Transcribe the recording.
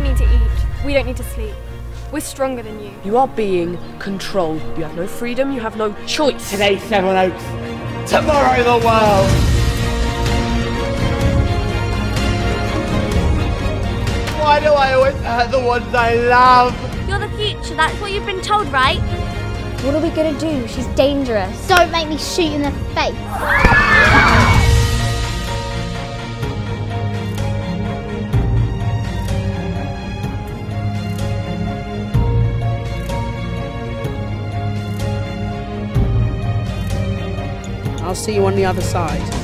need to eat. We don't need to sleep. We're stronger than you. You are being controlled. You have no freedom, you have no choice. Today, Sevenoaks. Tomorrow, the world. Why do I always hurt the ones I love? You're the future, that's what you've been told, right? What are we gonna do? She's dangerous. Don't make me shoot in the face. I'll see you on the other side.